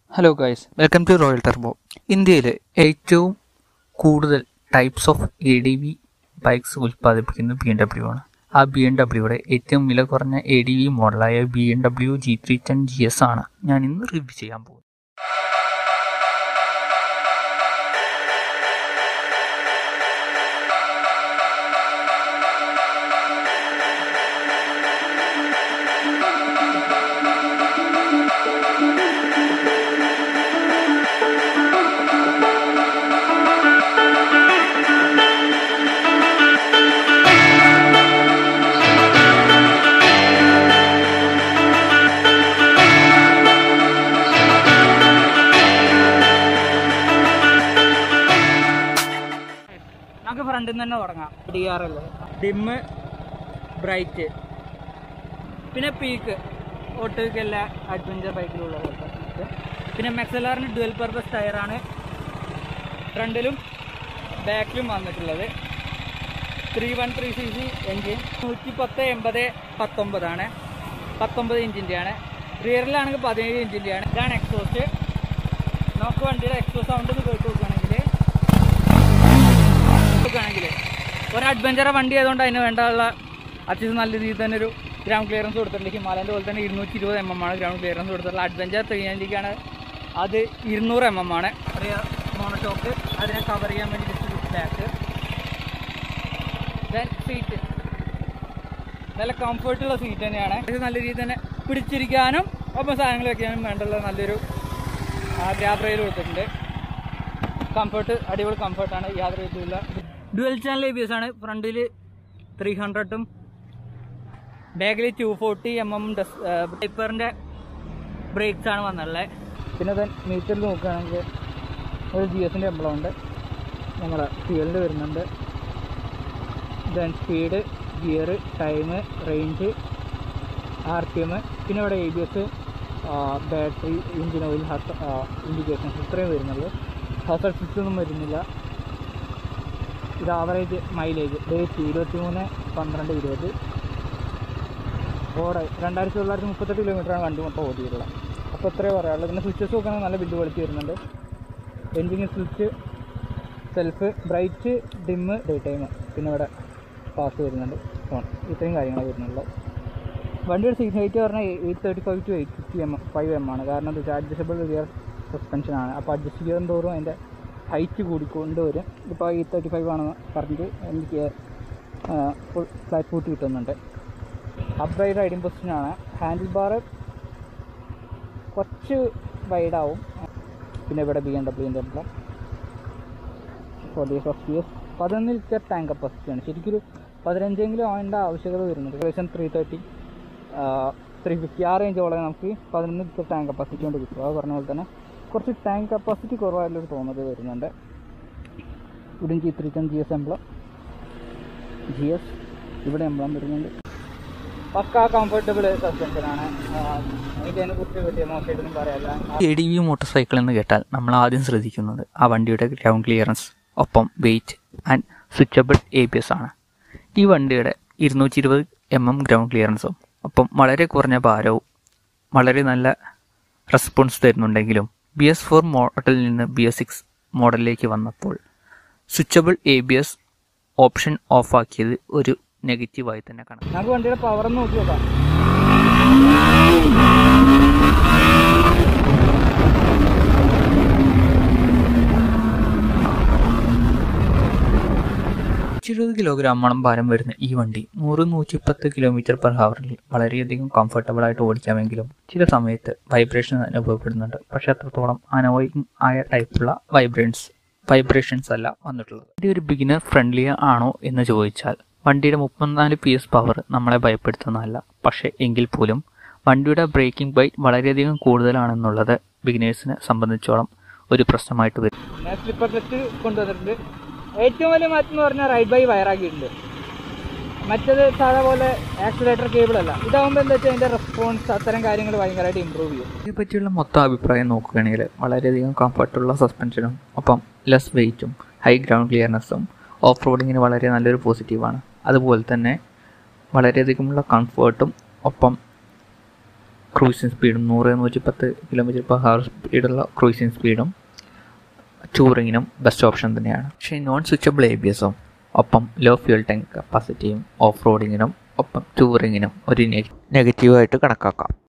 Hello guys, welcome to royal turbo. ഇന്ത്യയിൽ ഏറ്റവും കൂടുതൽ ടൈപ്സ് ഓഫ് ADV ബൈക്സ് ഉൽപ്പാദിപ്പിക്കുന്നത് BMW ആണ്. ആ BMWയുടെ ഏറ്റവും വില കുറഞ്ഞ ADV മോഡലായ BMW G310 GS ആണ് ഞാൻ ഇന്ന് റിവ്യൂ ചെയ്യാൻ പോകുന്നത്. നമുക്ക് ഫ്രണ്ടിൽ നിന്ന് തന്നെ തുടങ്ങാം. DRL, ഡിമ്മ്, ബ്രൈറ്റ്, പിന്നെ പീക്ക്, ഒട്ടുമിക്ക എല്ലാ അഡ്വഞ്ചർ ബൈക്കിലുള്ള പോലത്തെ. പിന്നെ MXLRന് ഡുവൽ പർപ്പസ് ടയറാണ് ഫ്രണ്ടിലും ബാക്കിലും വന്നിട്ടുള്ളത്. 313cc എൻജിൻ, 110/80/19 ആണ്, 19 ഇഞ്ചിൻ്റെയാണ്. റിയറിലാണെങ്കിൽ 17 ഇഞ്ചിൻ്റെയാണ്. ഇതാണ് എക്സോസ്റ്റ്. നമുക്ക് വണ്ടിയുടെ എക്സോസ്റ്റ് സൗണ്ട് ഒന്ന് കേട്ട് നോക്കുകയാണെങ്കിൽ ഒരു അഡ്വഞ്ചർ വണ്ടി ആയതുകൊണ്ട് അതിന് വേണ്ടുള്ള അത്യാവശ്യം നല്ല രീതിയിൽ തന്നെ ഒരു ഗ്രൗണ്ട് ക്ലിയറൻസ് കൊടുത്തിട്ടുണ്ട്. ഹിമാലയൻ്റെ പോലെ തന്നെ 220 mm ആണ് ഗ്രൗണ്ട് ക്ലിയറൻസ് കൊടുത്തിട്ടുള്ള. അഡ്വഞ്ചർ 390ക്കാണ്, അത് 200 mm ആണ്. മോണോഷോക്ക് അതിനെ കവർ ചെയ്യാൻ വേണ്ടി ജസ്റ്റ് ബാക്ക്. ദെൻ സീറ്റ് നല്ല കംഫർട്ടുള്ള സീറ്റ് തന്നെയാണ്. നല്ല രീതിയിൽ തന്നെ പിടിച്ചിരിക്കാനും ഒപ്പം സാധനങ്ങൾ വയ്ക്കാനും വേണ്ടുള്ള നല്ലൊരു ഗ്രാബ് റെയിൽ കൊടുത്തിട്ടുണ്ട്. കംഫർട്ട് അടിപൊളി കംഫർട്ടാണ്, യാതൊരു ഇതുമില്ല. ഡുവൽ ചാനൽ ABS ആണ്. ഫ്രണ്ടിൽ 300ഉം ബാക്കിൽ 240 mm ടൈപ്പറിൻ്റെ ബ്രേക്സ് ആണ് വന്നുള്ളത്. പിന്നെ മീറ്ററിൽ നോക്കുകയാണെങ്കിൽ ഒരു GSൻ്റെ എംബ്ലം ഉണ്ട്, നമ്മുടെ ഫ്യൂവലിൻ്റെ വരുന്നുണ്ട്. Then speed, gear, time, range, RPM, പിന്നെ ഇവിടെ ABS, battery, engine oil, indications ഇത്രയും വരുന്നുള്ളൂ. ഹസാർഡ് സിസ്റ്റൊന്നും വരുന്നില്ല. ഇത് ആവറേജ് മൈലേജ് ഡേറ്റ് 23/12/20 ഓടായി 2938 കിലോമീറ്ററാണ് വണ്ടി മൊത്തം ഓടിയിട്ടുള്ളത്. അപ്പോൾ ഇത്രയും പറയാനുള്ളത്. പിന്നെ സ്വിച്ചസ് നോക്കുകയാണെങ്കിൽ നല്ല ബിൽഡ് ക്വാളിറ്റി വരുന്നുണ്ട്. Engine switch, self, bright, dim, day time, പിന്നെ ഇവിടെ പാസ് വരുന്നുണ്ട്, ഫോൺ, ഇത്രയും കാര്യങ്ങളാണ് വരുന്നുള്ളൂ. വണ്ടിയുടെ സീറ്റ് ഹൈറ്റ് പറഞ്ഞാൽ 835 to 850 mm ആണ്. കാരണം എന്താ വെച്ചാൽ അഡ്ജസ്റ്റബിൾ റിയർ സസ്പെൻഷനാണ്. അപ്പോൾ അഡ്ജസ്റ്റ് ചെയ്യാൻ തോറും അതിൻ്റെ ഹൈറ്റ് കൂടിക്കൊണ്ട് വരും. ഇപ്പോൾ 835 ആണെന്ന് പറഞ്ഞിട്ട് എനിക്ക് ഫുൾ ഫ്ലാറ്റ് ഫുട്ട് കിട്ടുന്നുണ്ട്. അപ്രൈറ്റ് റൈഡിങ് പൊസിഷനാണ്. ഹാൻഡിൽ ബാർ കുറച്ച് വൈഡാവും. പിന്നെ ഇവിടെ BMWൻ്റെ എംബ്ലം. 40 FPS, 11 ലിറ്റർ ടാങ്ക് കപ്പാസിറ്റിയാണ്. ശരിക്കൊരു 15എങ്കിലും ആവേണ്ട ആവശ്യകത വരുന്നുണ്ട്. ഏകദേശം 330 350 ആ റേഞ്ചോളം നമുക്ക് 11 ലിറ്റർ ടാങ്ക് കപ്പാസിറ്റി കൊണ്ട് കിട്ടും. അത് പറഞ്ഞ പോലെ തന്നെ കുറച്ച് ടാങ്ക് കപ്പാസിറ്റി കുറവായിട്ടുള്ളൊരു തോന്നൽ വരുന്നുണ്ട്. ഇവിടെ G310 GS എംബ്ലം, GS ഇവിടെ എംബ്ലം വരുന്നുണ്ട്. പക്കാ കംഫർട്ടബിൾ സസ്പെൻഷനാണ്. എനിക്കതിനെക്കുറിച്ച് വലിയ മോശമായിട്ടൊന്നും പറയാനില്ല. ADV മോട്ടോർ സൈക്കിൾ എന്ന് കേട്ടാൽ നമ്മൾ ആദ്യം ശ്രദ്ധിക്കുന്നത് ആ വണ്ടിയുടെ ഗ്രൗണ്ട് ക്ലിയറൻസ്, ഒപ്പം വെയിറ്റ് ആൻഡ് സ്വിച്ചബിൾ ABS ആണ്. ഈ വണ്ടിയുടെ 220 mm ഗ്രൗണ്ട് ക്ലിയറൻസും ഒപ്പം വളരെ കുറഞ്ഞ ഭാരവും വളരെ നല്ല റെസ്പോൺസ് തരുന്നുണ്ടെങ്കിലും BS4 മോഡലിൽ നിന്ന് BS6 മോഡലിലേക്ക് വന്നപ്പോൾ സ്വിച്ചബിൾ ABS ഓപ്ഷൻ ഓഫാക്കിയത് ഒരു നെഗറ്റീവായി തന്നെ കാണാം. നമുക്ക് വണ്ടിയുടെ പവർ നോക്കി നോക്കാം. കിലോഗ്രാമോളം ഭാരം വരുന്ന ഈ വണ്ടി 100-110 km/h വളരെയധികം കംഫർട്ടബിളായിട്ട് ഓടിക്കാമെങ്കിലും ചില സമയത്ത് വൈബ്രേഷൻ അനുഭവപ്പെടുന്നുണ്ട്. പക്ഷെ അത്രത്തോളം അനോയിങ് ആയ ടൈപ്പുള്ള വൈബ്രേഷൻസ് അല്ല വന്നിട്ടുള്ളത്. വണ്ടി ഒരു ബിഗിനർ ഫ്രണ്ട്ലി ആണോ എന്ന് ചോദിച്ചാൽ വണ്ടിയുടെ 34 PS പവർ നമ്മളെ ഭയപ്പെടുത്തുന്നതല്ല. പക്ഷേ എങ്കിൽ പോലും വണ്ടിയുടെ ബ്രേക്കിംഗ് ബൈറ്റ് വളരെയധികം കൂടുതലാണെന്നുള്ളത് ബിഗിനേഴ്സിനെ സംബന്ധിച്ചോളം ഒരു പ്രശ്നമായിട്ട് വരും. സ്ലിപ്പർ ക്ലച്ച് കൊണ്ടുവന്നിട്ടുണ്ട്. ഏറ്റവും വലിയ മാറ്റം എന്ന് പറഞ്ഞാൽ റൈഡ് ബൈ വയറാക്കിയിട്ടുണ്ട്. മറ്റത് സാധാ പോലെ ആക്സിലേറ്റർ കേബിൾ അല്ല. ഇതാകുമ്പോൾ എന്താ വെച്ചാൽ അതിൻ്റെ റെസ്പോൺസ് അത്തരം കാര്യങ്ങൾ ഭയങ്കരമായിട്ട് ഇമ്പ്രൂവ് ചെയ്യും. ഇതിനെപ്പറ്റിയുള്ള മൊത്തം അഭിപ്രായം നോക്കുകയാണെങ്കിൽ വളരെയധികം കംഫർട്ടുള്ള സസ്പെൻഷനും ഒപ്പം ലെസ് വെയിറ്റും ഹൈ ഗ്രൗണ്ട് ക്ലിയർനെസ്സും ഓഫ് റോഡിങ്ങിന് വളരെ നല്ലൊരു പോസിറ്റീവാണ്. അതുപോലെ തന്നെ വളരെയധികമുള്ള കംഫർട്ടും ഒപ്പം ക്രൂസിങ് സ്പീഡും 100-110 km/h സ്പീഡുള്ള ക്രൂസിങ് സ്പീഡും ടൂറിങ്ങിനും ബെസ്റ്റ് ഓപ്ഷൻ തന്നെയാണ്. പക്ഷേ നോൺ സ്വിച്ചബിൾ ABSഉം ഒപ്പം ലോ ഫ്യൂൽ ടാങ്ക് കപ്പാസിറ്റിയും ഓഫ് റോഡിങ്ങിനും ഒപ്പം ടൂറിങ്ങിനും ഒരു നെഗറ്റീവായിട്ട് കണക്കാക്കാം.